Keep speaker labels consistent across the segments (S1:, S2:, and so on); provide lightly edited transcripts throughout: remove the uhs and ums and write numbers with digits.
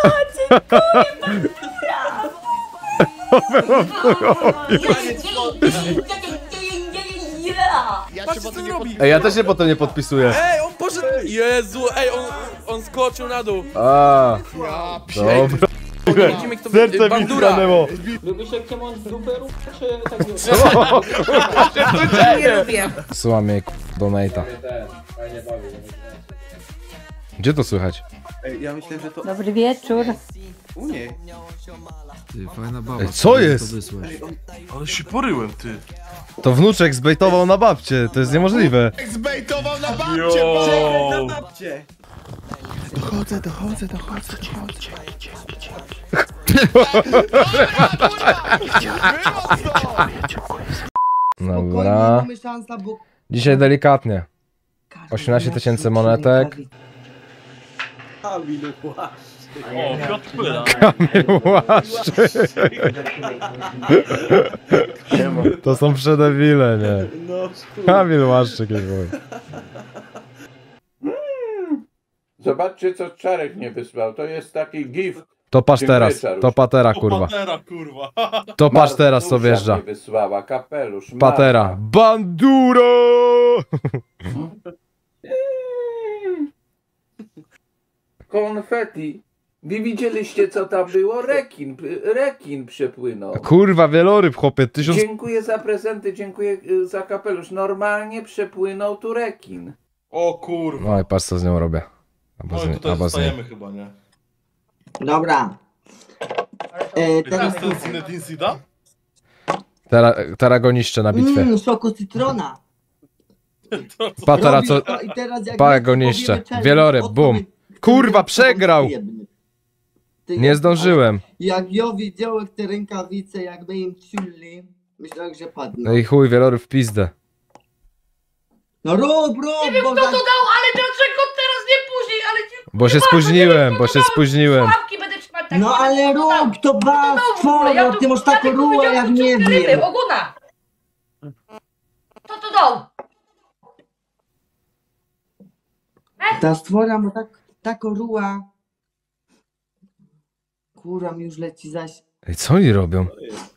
S1: Ej, ja też się potem nie podpisuję.
S2: Ej, on poszedł! Jezu, ej, on skoczył na dół.
S1: A, dobra.
S2: Widzimy, kto
S1: Serce mi
S2: Bandura.
S1: stanęło.
S3: Lubisz jak cię mam z dupy czy tak nie?
S4: Nie lubię.
S1: Słucham jej donate'a. Gdzie to słychać?
S5: Ej, ja myślę, że to
S6: Dobry wieczór.
S5: u niej.
S7: Ty, fajna baba.
S1: Ej, co jest?
S7: To wysłać.
S8: Ale się poryłem, ty.
S1: To wnuczek zbejtował na babcie, to jest niemożliwe.
S5: Zbejtował na
S8: Yo.
S5: babcie!
S1: Dobra. Dzisiaj delikatnie. 18 000 monetek.
S8: O, Piotr Pyla.
S1: Łaszczy. To są przedewile, nie? Kamil Łaszczyk jest mój.
S9: Zobaczcie, co Czarek nie wysłał. To jest taki gift.
S1: To patrz teraz, to patera, kurwa.
S8: Patera, kurwa.
S1: To patrz teraz, co wjeżdża.
S9: Nie wysłała kapelusz.
S1: Patera. Bandura!
S9: Konfeti. Wy widzieliście, co tam było? Rekin przepłynął.
S1: Kurwa, wieloryb, chłopie, 1000...
S9: Dziękuję za prezenty, dziękuję za kapelusz. Normalnie przepłynął tu rekin.
S8: O kurwa.
S1: No i patrz, co z nią robię.
S8: No i tutaj zostajemy chyba, nie?
S10: Dobra.
S8: Teraz to jest Zinedine Zidane?
S1: Teraz go niszczę na bitwie.
S10: Soku cytrona.
S1: Patera, co... Pa, go niszczę. Wieloryb, bum. Kurwa, przegrał! Nie zdążyłem.
S10: Jak ja widziałem te rękawice, jakby im ciulli, myślałem, że padną.
S1: No i chuj, wieloryb w pizdę.
S10: No rób,
S4: Nie wiem kto to dał, ale dlaczego teraz nie później, ale
S1: Bo się spóźniłem, bo się spóźniłem.
S4: Sławki będę trzymać tak.
S10: No ale rób, to ba, tworzą, ty masz taką rułę, jak nie wiem.
S4: Ogona! Kto to dał?
S10: Ta stwora ma taką rułę. Kurwa mi już leci zaś.
S1: Ej, co oni robią?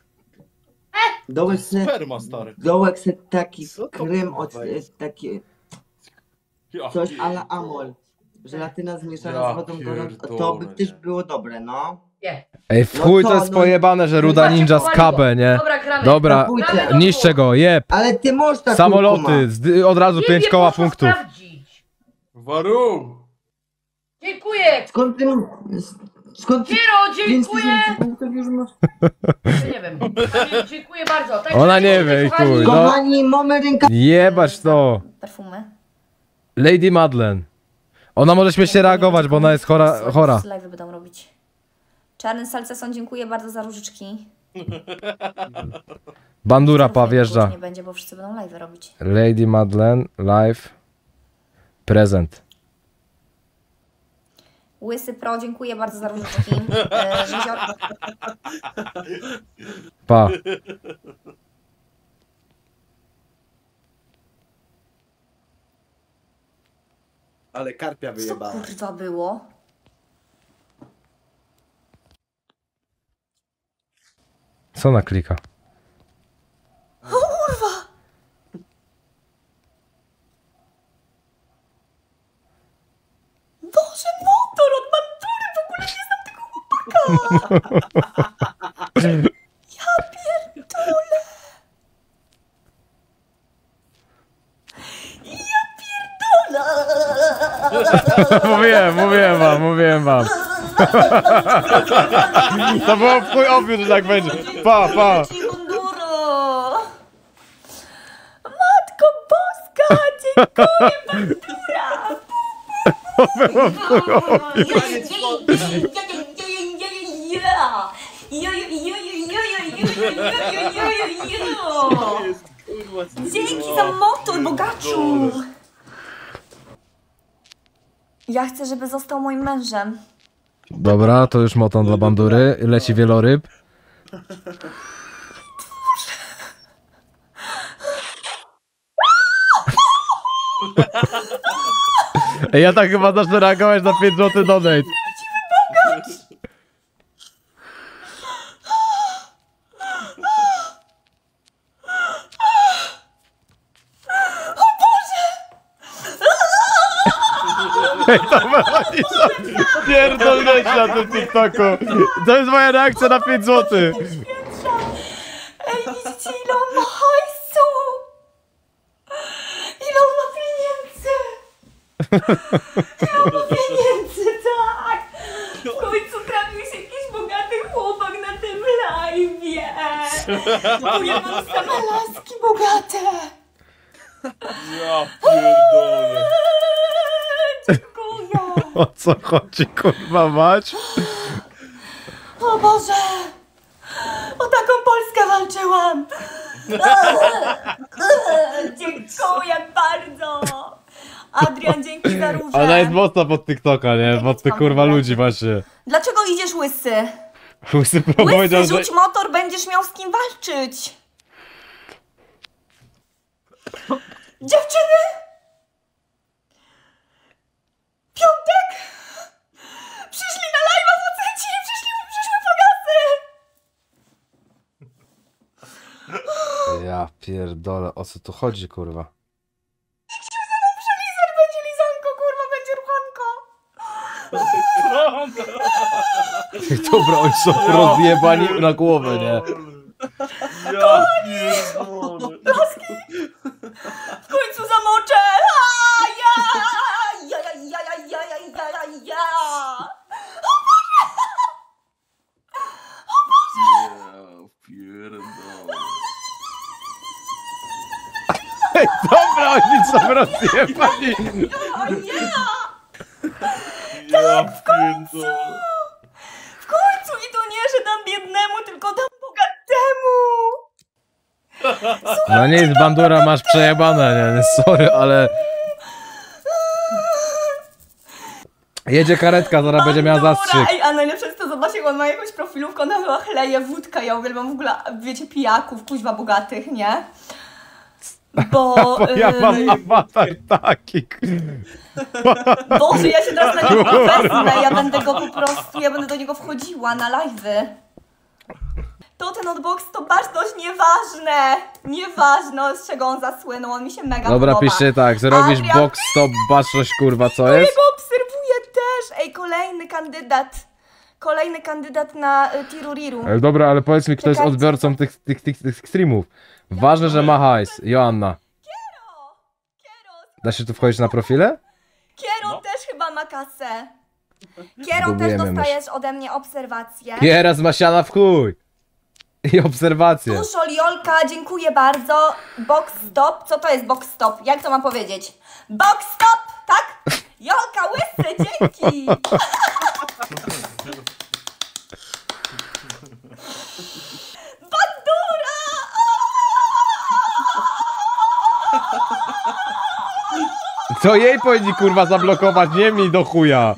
S10: Dołek se,
S8: Sperma, stary.
S10: dołek se taki krem, takie coś ala amol. Żelatyna zmieszana z wodą gorącą. To by też było dobre, no.
S4: Nie.
S1: Ej, w chuj to jest pojebane, że Ruda Ninja z KB, nie?
S4: Dobra, gramy.
S1: Dobra, niszczę go, jeb.
S10: Ale ty możesz tak.
S1: Samoloty, od razu 5 koła
S4: można
S1: punktów.
S4: sprawdzić.
S8: Warum?
S4: Dziękuję!
S10: Skąd ty?
S4: Kiero, dziękuję!
S10: 5000 punktów już masz?
S4: Nie wiem. Dziękuję bardzo. Tak,
S1: Ona nie wie, i chuj, no.
S10: Kochani, mamy ręka.
S1: Jebać to.
S4: Perfumy.
S1: Lady Madeleine. Ona może śmiesznie reagować, bo ona jest chora.
S4: Live będą robić. Czarny salceson, dziękuję bardzo za różyczki.
S1: Bandura pa wjeżdża.
S4: Nie będzie, bo wszyscy będą live robić.
S1: Lady Madeleine, live. Prezent.
S4: Łysy Pro, dziękuję bardzo za różyczki.
S1: Pa.
S5: Ale karpia
S4: Co
S5: wyjebała.
S4: kurwa było?
S1: Co ona klika?
S4: O kurwa! Boże, motor od Bandury! W ogóle nie znam tego chłopaka! Ja pierdolę! Ja pierdolę!
S1: Mówiłem wam. To było w chuj obvious, że tak będzie. Pa.
S4: Banduro! Matko Boska! Dziękuję, Bandura!
S1: To było w chuj obvious.
S4: Dzięki za motor, bogaczu! Ja chcę, żeby został moim mężem.
S1: Dobra, to już moton dla Bandury. Leci wieloryb. Ej, ja tak chyba zacznę reagować na 5 zł donate. Pierdolę na tym TikToku. To jest moja reakcja na 5 zł.
S4: Ej, widzicie ile on ma hajsu? Ile on ma pieniędzy? Ile on ma pieniędzy, tak! W końcu trafił się jakiś bogaty chłopak na tym live'ie. Bo ja mam same laski bogate.
S8: Ja pierdolę.
S4: Dziękuję.
S1: O co chodzi, kurwa mać?
S4: O Boże! O taką Polskę walczyłam! Dziękuję bardzo! Adrian, dzięki za różę.
S1: Ona jest mocna pod TikToka, nie? Pod tych kurwa ludzi właśnie.
S4: Dlaczego idziesz łysy?
S1: Łysy powiedział,
S4: Łysy,
S1: że...
S4: rzuć motor, będziesz miał z kim walczyć! Dziewczyny! Piątek! Przyszli na live'a faceci! Przyszły pogasy!
S1: Ja pierdolę, o co tu chodzi, kurwa?
S4: Przelizać będzie lizanko, kurwa, będzie ruchanko!
S1: Dobra, oni są rozjebani na głowę, nie?
S8: Ja pierdolę.
S4: W końcu zamoczę! Ja!
S8: Ja pierdolę.
S1: Ej, dobra, oni są rozjebani!
S8: Ja pierdolę.
S4: W końcu i to nie, że dam biednemu, tylko dam bogatemu!
S1: No nic, bandura, masz przejebane, nie? Sorry, ale... Jedzie karetka, zaraz będzie miała zastrzyk.
S4: Ej, a najlepsze jest to, zobacz, jak on ma jakąś profilówkę, ona chyba chleje wódka, ja uwielbiam w ogóle, wiecie, pijaków, kuźwa bogatych, nie? Bo
S1: Ja mam awatar taki.
S4: Boże, ja się teraz na niego wezmę, ja będę go po prostu, ja będę do niego wchodziła na live'y. To ten odbox to baczność, nieważne, nieważne z czego on zasłynął, on mi się mega
S1: Dobra,
S4: podoba.
S1: piszcie tak, zrobisz
S4: Adrian,
S1: box stop baczność, kurwa, co
S4: ja
S1: jest?
S4: go obserwuję też, ej, kolejny kandydat na Tiruriru.
S1: Dobra, ale powiedz mi, kto jest
S4: Czekajcie.
S1: odbiorcą tych streamów. Ważne, że ma hajs. Joanna.
S4: Kiero,
S1: Da się tu wchodzić na profile?
S4: Kiero też chyba ma kasę. Kiero też
S1: Zgubiłem
S4: dostajesz ode mnie obserwację.
S1: Teraz ma siana w chuj. I obserwacje.
S4: Tuszol, Jolka, dziękuję bardzo. Box stop, co to jest box stop? Jak to mam powiedzieć? Box stop, tak? Jolka, łysy, dzięki! Bandura!
S1: To jej powinni, kurwa, zablokować, nie mi do chuja.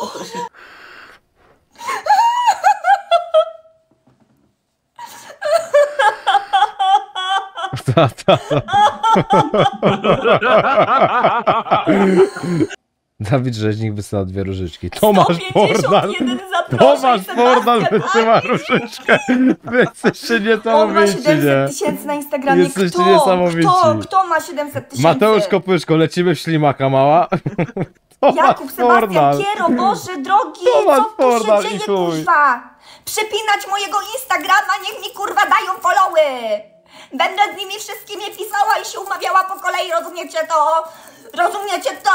S1: Dawid Rzeźnik wysyła 2 różyczki. Tomasz Portal!
S4: 151 zaproszeń,
S1: Tomasz Portal
S4: Sebastian,
S1: wysyła różyczkę! Wy jesteście
S4: On ma
S1: niesamowici,
S4: 700
S1: nie?
S4: tysięcy na Instagramie.
S1: Jesteście
S4: Kto?
S1: niesamowici.
S4: Kto ma 700 tysięcy?
S1: Mateusz Kopyszko, lecimy w ślimaka, mała.
S4: Jakub, Sebastian,
S1: Portal.
S4: Kiero, Boże drogi,
S1: Tomasz
S4: co tu
S1: Portal
S4: się
S1: i
S4: dzieje,
S1: chuj.
S4: kurwa? Przepinać mojego Instagrama, niech mi kurwa dają followy! Będę z nimi wszystkimi pisała i się umawiała po kolei, rozumiecie to? Rozumiecie to?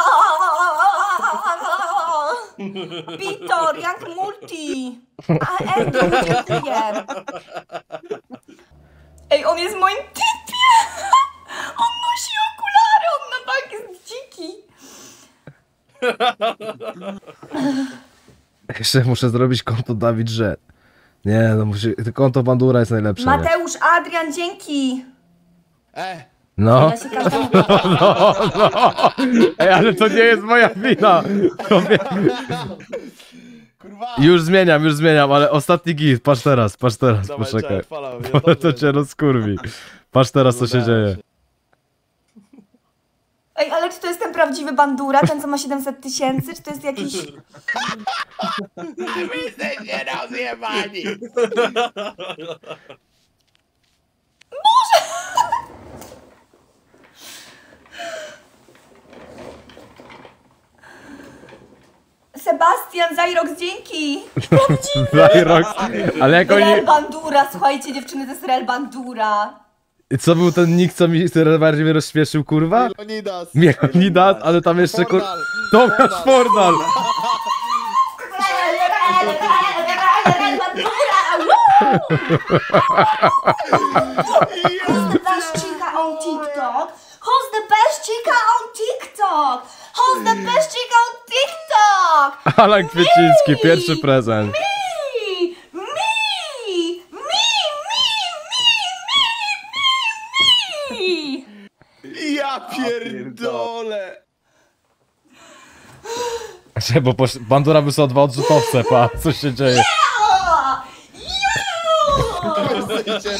S4: Pitor, Young Multi. A Edu, dziękuję. Ej, on jest w moim typie! On nosi okulary, on na bank jest dziki.
S1: Jeszcze muszę zrobić konto Dawid Rzet. Nie, no musi... konto Bandura jest najlepsze. Nie?
S4: Mateusz, Adrian, dzięki.
S1: No.
S4: Ja się każdemu...
S1: Ej, ale to nie jest moja wina. Już zmieniam, ale ostatni git. Patrz teraz, poczekaj. To cię rozkurwi. Patrz teraz, co się dzieje.
S4: Ej, ale czy to jest ten prawdziwy Bandura, ten co ma 700 tysięcy, czy to jest jakiś...
S5: Wy jesteście rozjebani!
S4: Sebastian, Zajrox, dzięki!
S1: Zajrox, ale jak oni...
S4: Real Bandura, słuchajcie dziewczyny, to jest Real Bandura.
S1: Co był ten nick, co mi bardziej mnie rozśmieszył, kurwa?
S8: Leonidas.
S1: Leonidas, ale tam jeszcze Tomasz Fornal.
S4: Real Bandura! Who's the best chica on TikTok? Who's the best chica on TikTok? Who's the best chica on TikTok?
S1: Alan Kwieciński, pierwszy prezent.
S8: Ja pierdolę.
S1: Bo Bandura wysłał 2 odrzutowce, pa, co się dzieje?
S8: Jesteście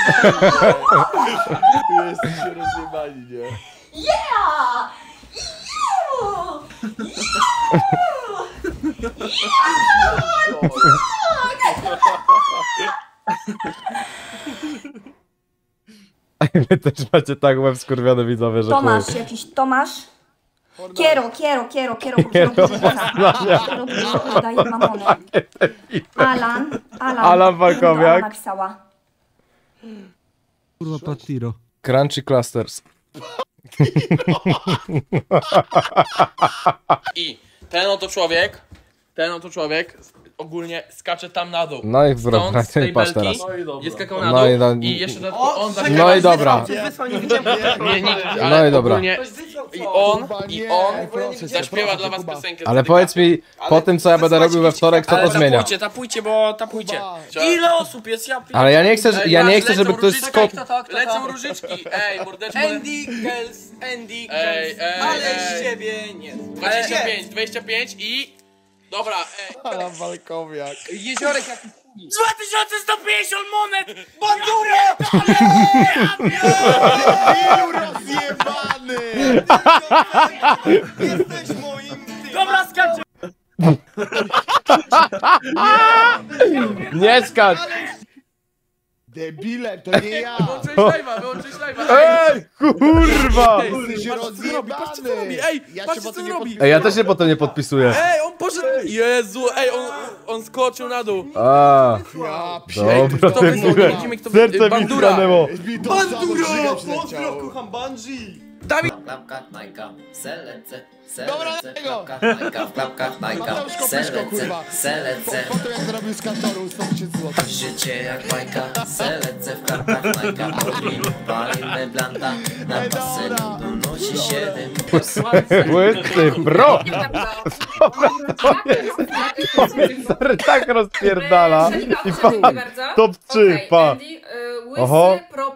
S8: rozjebani, nie?
S4: Yeah!
S1: Wy też macie tak łeb skurwione, widzowie, że
S4: Tomasz, jakiś Tomasz? Kiero, daje mamonę.
S1: Alan Walkowiak.
S4: Napisała.
S7: Kurwa, Patiro.
S1: Crunchy Clusters.
S2: I ten oto człowiek ogólnie skacze tam na dół.
S1: No i
S2: Stąd z tej
S1: patrz
S2: belki
S1: teraz.
S2: jest skakał na
S1: No
S2: dół
S1: i
S2: i jeszcze dodatkowo on
S1: No i dobra. No i dobra.
S2: I on zaśpiewa dla was piosenkę.
S1: Ale powiedz mi, po tym co ja będę robił we wtorek, co to zmienia?
S2: Tapujcie. Ile osób jest?
S1: Ale ja nie chcę, żeby ktoś skop...
S2: Lecą różyczki. Ej, mordeczko. Andy Girls. Ale z ciebie nie. 25 i... Dobra,
S8: Alan Walkowiak.
S2: Jeziorek jaki 2150 monet! Bandurę!
S8: Debilu rozjebany! Jesteś moim...
S2: Dobra, skaczę!
S1: Nie skacz!
S8: Debile, to nie ja!
S2: Wyłączyłeś live'a.
S1: Ej, kurwa!
S8: Jesteś rozjebany!
S2: Ej,
S8: Ja się
S2: patrzcie co
S8: potem
S2: on
S8: nie
S2: robi!
S1: Ej, ja też się potem nie podpisuję.
S2: Ej, on poszedł... Jezu, ej, on skoczył na dół.
S1: A,
S8: Ja
S1: dobra,
S2: Kto
S1: ty
S2: wygrał?
S1: mówię.
S2: Widzimy, kto
S1: Serce mi
S2: Bandura.
S1: stanęło.
S8: Bandura! Pozdro,
S9: kocham Bungie!
S2: Dawid!
S8: Dobra, tego! Mateusz Kopyszko, kurwa! Potem jak zrobił z kantoru 100 000 złotych.
S6: Życie jak bajka, selecę w kartach Majka. Palimy blanta, na basenu donosi 7.
S1: Łysy, bro! Sorry, tak rozpierdala. I pa, top 3, pa. Oho.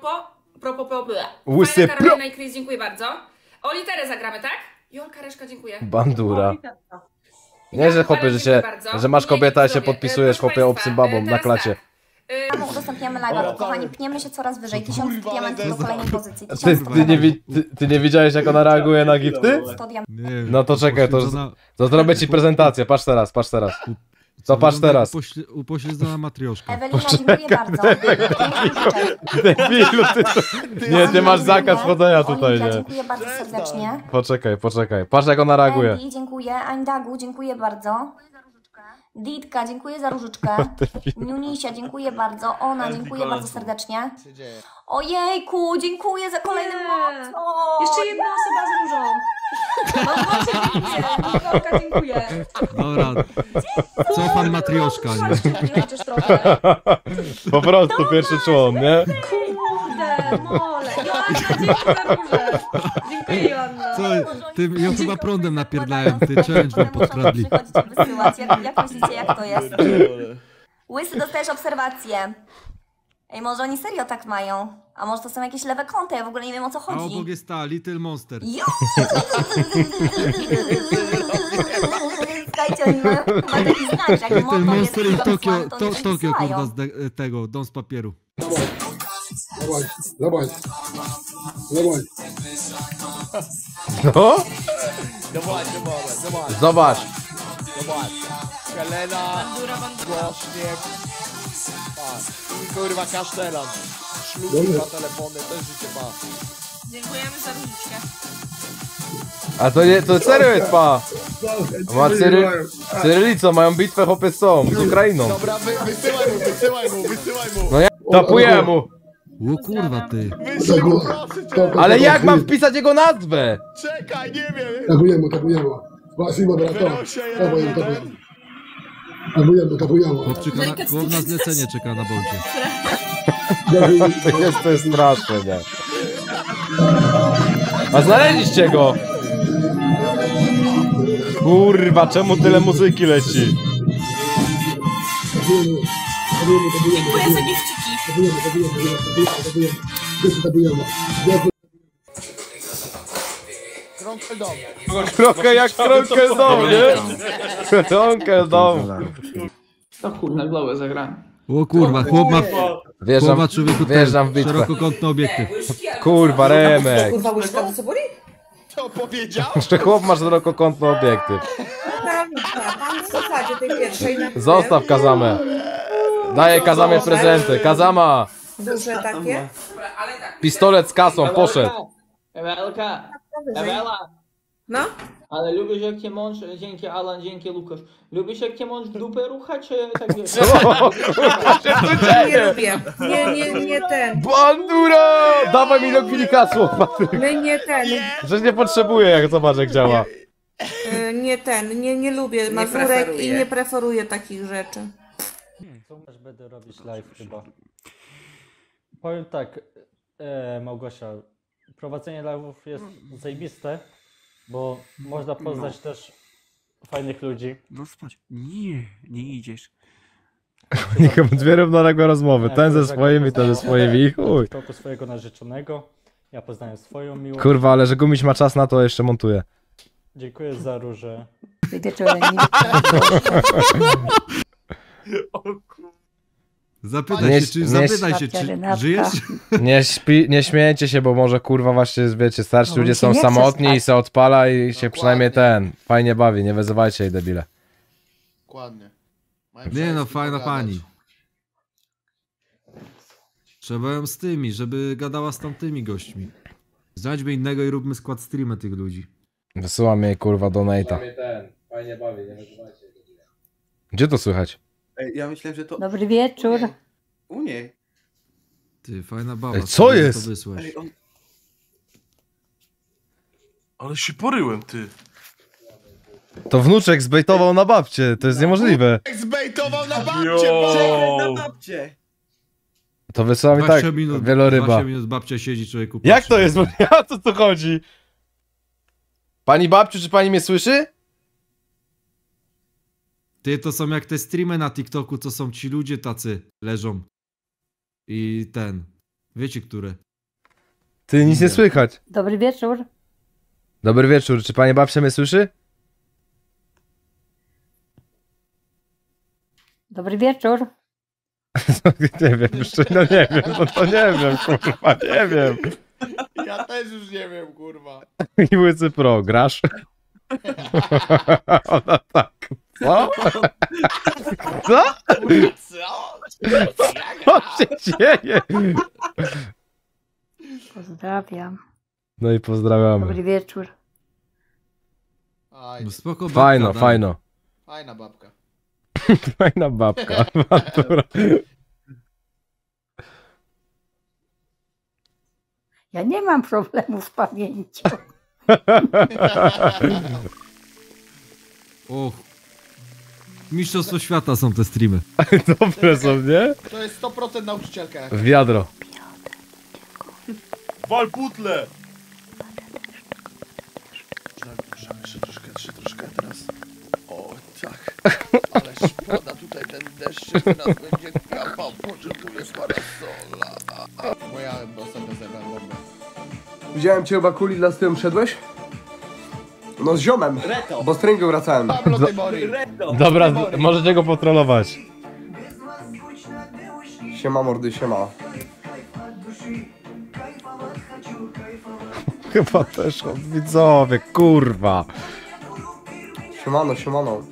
S1: Łysy, pro.
S11: Dziękuję bardzo. O literę zagramy, tak? Jolka Reszka, dziękuję.
S1: Bandura. Nie, że chłopie, że masz kobietę, a się podpisujesz chłopie obcym babą na klacie.
S4: Udostępniamy live'a, kochani, pniemy się coraz wyżej. 1000 diamentów do kolejnej pozycji.
S1: Ty nie widziałeś, jak ona reaguje na gifty?
S4: 100 diamentów.
S1: No to czekaj, to zrobię ci prezentację, patrz teraz. To patrz teraz.
S7: Upośledzona matrioszka.
S4: Ewelina, dziękuję bardzo.
S1: Debilu, nie, ty masz zakaz chodzenia tutaj,
S4: Oliwia,
S1: nie.
S4: dziękuję bardzo serdecznie.
S1: Poczekaj. Patrz jak ona reaguje.
S4: Andy, dziękuję. Andagu, dziękuję bardzo. Ditka, dziękuję za różyczkę. Niunisia, dziękuję bardzo. Ona, dziękuję bardzo serdecznie. Ojejku, dziękuję za kolejny moc.
S11: Jeszcze jedna osoba z różą. Nikolka, dziękuję.
S7: Dobra, cofam matrioszka, nie?
S1: Po prostu pierwszy człon, nie?
S11: Kurde, mole. Joanna, dziękuję za różę. Dziękuję, Joanna.
S7: Co? Ty ją chyba prądem napierdlają, ty challenge wam podkradli.
S4: Przychodzicie wysyłać, jak myślicie, jak to jest? Łysy, dostajesz obserwację. Ej, może oni serio tak mają? A może to są jakieś lewe konta? Ja w ogóle nie wiem, o co
S7: A
S4: chodzi.
S7: obok jest ta, Little Monster.
S4: Słuchajcie, oni mają chyba taki znak, że jak
S7: Little
S4: moto jest
S7: Monster i Tokio,
S4: to oni
S7: Tokio
S4: wysyłają.
S7: kurwa z tego, dom z papieru.
S8: Dawaj.
S1: No? Zobacz.
S8: Helena, Głośniek. I kurwa Kasztelan. Szluki, dwa telefony, też życie ma.
S11: Dziękujemy za różyczkę.
S1: A to serio jest, pa. Ma Cyrylico, mają bitwę chłopie z Ukrainą.
S8: Dobra, wysyłaj mu.
S1: No ja tapuję mu.
S7: O kurwa ty.
S8: Wysyłaj mu, proszę cię.
S1: Ale jak mam wpisać jego nazwę?
S8: Czekaj, nie wiem.
S12: Tapujemy.
S7: Chłop na zlecenie czeka na bolcie.
S1: To jest straszne, nie? A znaleźliście go! Kurwa, czemu tyle muzyki leci?
S4: Dziękuję za gifciki.
S1: Trochę jak Kronkel Dom, nie? Kronkel Dom.
S3: To chuj, na głowę zagrałem.
S7: O kurwa, chłop ma człowieku
S1: wjeżdżam w bitwę.
S7: szerokokątny obiektyw.
S1: Kurwa, Remek.
S4: Kurwa, łyżka to co boli?
S8: To powiedział?
S1: Jeszcze chłop ma szerokokątny obiektyw.
S4: Tam w zasadzie tej pierwszej na
S1: Zostaw Kazamę. Daję Kazamie prezenty. Kazama!
S4: duże takie.
S1: Pistolet z kasą, poszedł.
S3: Ewelka! Ewela!
S4: No?
S3: Ale lubisz jak cię mąż, dzięki Alan, dzięki Lukasz. Lubisz jak cię mąż w dupę rucha, czy tak wiesz?
S4: Nie lubię. Nie ten.
S1: Bandura! Dawaj mi do chwili kasło, Patryk.
S4: Nie ten.
S1: Przecież nie potrzebuję, jak zobacz jak działa.
S4: Nie lubię mazurek i nie preferuję takich rzeczy.
S13: Co też będę robić live chyba. Powiem tak, Małgosia, prowadzenie live'ów jest zajebiste, bo można poznać też fajnych ludzi.
S14: No spać. Nie idziesz.
S1: Dwie równoległe rozmowy, ten ze swoimi, ten ze swoimi i chuj.
S13: W swojego narzeczonego, ja poznałem swoją miłość.
S1: Kurwa, ale że Gumiś ma czas na to, jeszcze montuję.
S13: Dziękuję za róże.
S7: Zapytaj się, czy żyjesz?
S1: Nie śmiejcie się, bo może kurwa właśnie, wiecie, starsi ludzie są samotni i se odpala i się przynajmniej fajnie bawi, nie wyzywajcie jej debile.
S8: Dokładnie.
S7: Nie no, fajna pani. Trzeba ją z tymi, żeby gadała z tamtymi gośćmi. Znajdźmy innego i róbmy skład streama tych ludzi.
S1: Wysyłam jej kurwa donate'a. Fajnie bawi, nie wyzywajcie jej debile. Gdzie to słychać?
S14: Ej, ja myślałem, że to...
S11: Dobry wieczór.
S14: U niej.
S7: Ty, fajna baba.
S1: Ej, co jest?
S14: Ej, ale się poryłem, ty.
S1: To wnuczek zbejtował na babcię, to jest niemożliwe.
S8: Zbejtował na babcię,
S1: To wysyłam i tak, wieloryba.
S7: 20 minut babcia siedzi, człowieku.
S1: Jak to jest? Ja co tu chodzi? Pani babciu, czy pani mnie słyszy?
S7: Ty, to są jak te streamy na TikToku, co są ci ludzie tacy, leżą. I wiecie które?
S1: Ty, nic nie słychać.
S11: Dobry wieczór.
S1: Dobry wieczór, czy pani babcia mnie słyszy?
S11: Dobry wieczór.
S1: Nie wiem, jeszcze, no nie wiem, no to nie wiem, kurwa, nie wiem.
S8: Ja też już nie wiem, kurwa.
S1: I Łycy Pro, grasz? Ona tak. Co? Co? Co się dzieje?
S11: Pozdrawiam.
S1: No i pozdrawiamy.
S11: Dobry wieczór.
S7: No spoko, babka,
S1: Fajno, fajno.
S8: Fajna babka.
S1: Fajna babka.
S11: Ja nie mam problemu z pamięcią.
S7: Och. Mistrzostwo świata są te streamy.
S1: Dobre są, nie?
S8: To jest 100% nauczycielka.
S1: W wiadro.
S14: Wal putle! Jeszcze troszkę teraz. O, tak. Ale szkoda tutaj ten deszcz teraz będzie kapał. Potrzebuję parasola.
S8: Bo ja ostatnio zebrałem bombę.
S15: Widziałem cię chyba kuli, dla z którym szedłeś? No z ziomem, bo z treningu wracałem.
S1: Dobra, możecie go potrolować.
S15: Siema mordy, siema.
S1: Chyba też od widzowie, kurwa.
S15: Siemano, siemano.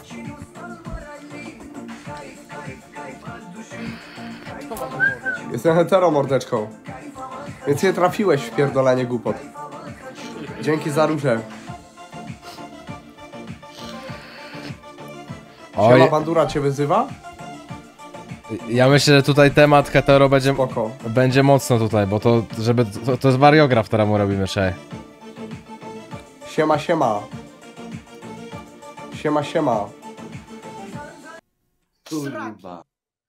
S15: Jestem hetero mordeczką. Więc nie trafiłeś w pierdolenie głupot. Dzięki za róże. Siema Bandura cię wyzywa?
S1: Ja myślę, że tutaj temat hetero będzie mocno tutaj, bo to jest wariograf, któremu robimy dzisiaj.
S15: Siema, siema. Siema, siema.
S12: Kurwa.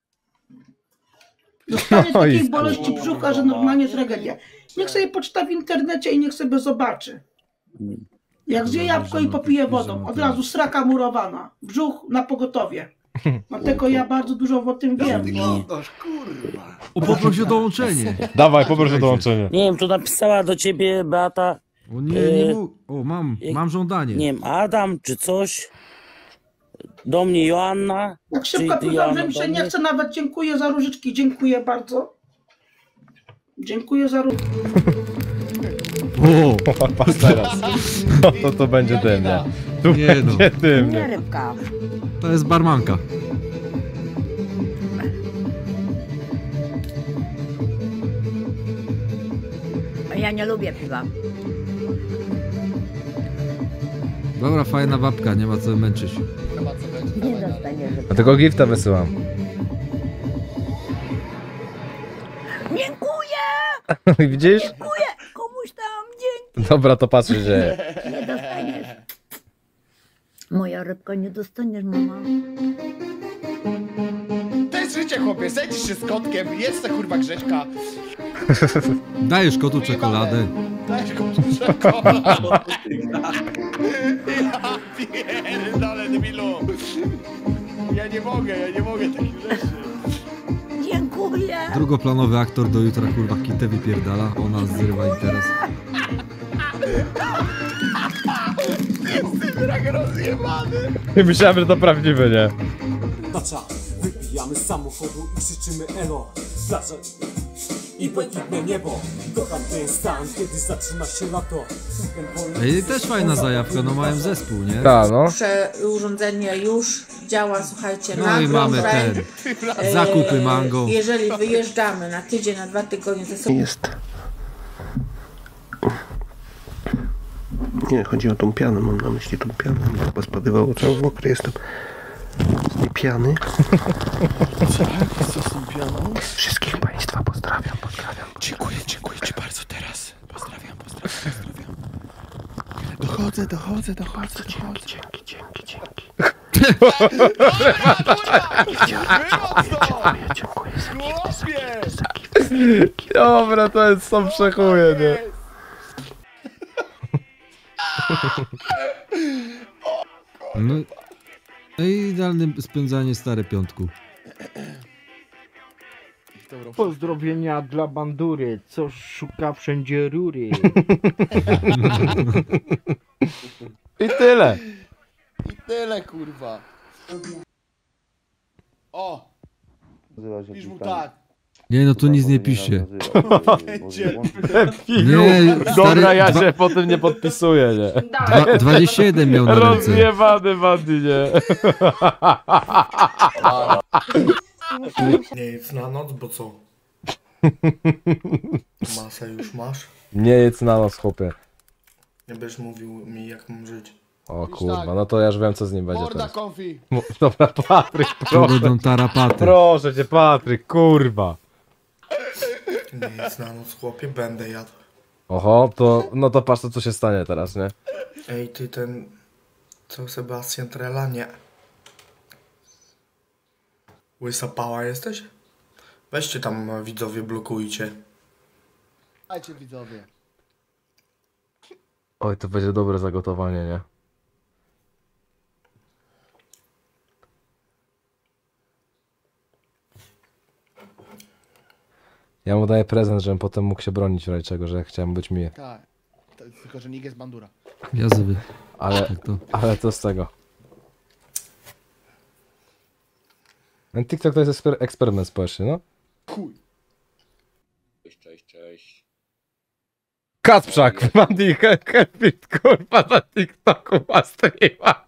S16: Dostanie takiej boleści brzucha, że normalnie jest tragedia. Niech sobie poczyta w internecie i niech sobie zobaczy. Jak zje jabłko i popije wodą, od razu sraka murowana, brzuch na pogotowie. Dlatego ja bardzo dużo o tym wiem.
S7: O, poproś o dołączenie.
S1: Dawaj, poproś o dołączenie.
S17: Nie wiem, to napisała do ciebie Beata.
S7: O nie mógł. O, mam żądanie.
S17: Nie wiem, Adam czy coś. Do mnie Joanna.
S16: Jak szybko pytam, że mi się nie chce nawet. Dziękuję za różyczki, dziękuję bardzo. Dziękuję za różyczki.
S7: O,
S1: patrz teraz. To będzie dym, nie? Tu
S7: nie
S1: będzie dym.
S18: Nie rybka.
S7: To jest barmanka.
S18: Ja nie lubię piwa.
S7: Dobra, fajna babka, nie ma co męczyć.
S18: Nie dostaniesz.
S1: Dlatego gifta wysyłam.
S18: Dziękuję!
S1: Widzisz?
S18: Dziękuję! Komuś tam dzięki!
S1: Dobra, to patrz, że dzieje.
S18: Nie dostaniesz. Moja rybka, nie dostaniesz, mama.
S8: To jest życie, chłopie, sędzisz się z kotkiem, jest ta kurwa Grześka.
S7: Dajesz kotu czekoladę.
S8: Dajesz kotu czekoladę. Ja pierdolę, debilu. Ja nie mogę takich rzeczy.
S18: Dziękuję!
S7: Drugoplanowy aktor do jutra kurwa kitę wypierdala, ona zrywa interes.
S8: Jestem tak rozjebany.
S1: Myślałem, że to prawdziwe, nie?
S19: Tacza, wypijamy z samochodu i krzyczymy elo. Plaża i błękitne niebo. Kocham ten stan, kiedy zaczyna się lato.
S7: Ej, też fajna zajawka, no mają zespół, nie?
S1: Tak, no.
S20: Urządzenie już działa, słuchajcie,
S7: No
S20: na
S7: i mamy ten. Zakupy mango.
S20: Jeżeli wyjeżdżamy na tydzień, na 2 tygodnie, to sobie...
S21: Jest. Nie, chodzi o tą pianę, mam na myśli tą pianę. Mi chyba spadywało, cały mokry jestem z tej piany.
S8: Co z tą pianą?
S21: Wszystkich Państwa pozdrawiam.
S8: Dziękuję ci bardzo teraz. Pozdrawiam. Dochodzę. Dzięki. Dziękuję.
S1: Dobra, to jest są przechuje, nie?
S7: No i idealne spędzanie stare piątku.
S9: Pozdrowienia dla Bandury, co szuka wszędzie rury.
S1: I tyle.
S8: Kurwa. O! Pisz mu tak.
S7: Nie, no tu nic nie pisze.
S1: Nie, dobra, ja się potem nie podpisuję, nie?
S7: 27 miał na ręce.
S1: Rozjebany Bandy, nie?
S22: Nie jedz na noc, bo co? Masę już masz?
S1: Nie jedz na nos, chłopie.
S22: Nie będziesz mówił mi, jak mam żyć.
S1: O kurwa, no to ja już wiem, co z nim będzie
S8: Morda
S1: teraz.
S8: konfi.
S1: Dobra, Patryk,
S7: To
S1: proszę.
S7: będą tarapaty.
S1: Proszę cię, Patryk, kurwa.
S22: Nie jedz na noc, chłopie, będę jadł.
S1: Oho, to, no to patrz, to co się stanie teraz, nie?
S22: Ej, ty ten... Co, Sebastian Trela? Nie. Łysa pała jesteś? Weźcie tam, widzowie, blokujcie.
S8: Dajcie widzowie.
S1: Oj, to będzie dobre zagotowanie, nie? Ja mu daję prezent, żebym potem mógł się bronić w razie czego, że chciałem być miły.
S8: Tak. Tylko, że nikt jest Bandura.
S7: Jazwy.
S1: Ale to z tego. Ten TikTok to jest eksperyment społeczny, no?
S8: Chuj.
S22: Cześć.
S1: Kacprzak, Mandy Helpit, kurwa, na TikToku ma streama.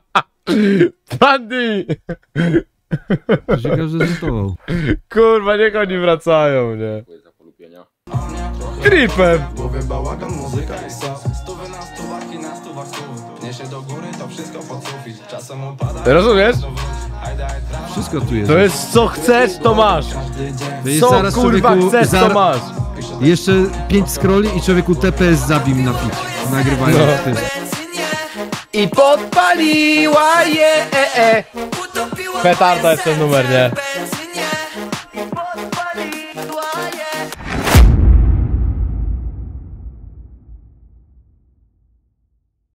S1: Mandy!
S7: Ciekawe, że zrzutował.
S1: Kurwa, niech oni wracają, nie? Tripem!
S22: Bałagan, muzyka i sas. 100 na 100
S1: Rozumiesz?
S7: Wszystko tu jest.
S1: To jest co chcesz, to masz.
S7: To jest
S1: Co
S7: zaraz,
S1: kurwa
S7: człowieku,
S1: chcesz, to masz.
S7: Jeszcze 5 scrolli i człowieku TPS zabim na pić. Nagrywają tym.
S1: I podpaliła je. Petarda jest ten numer, nie?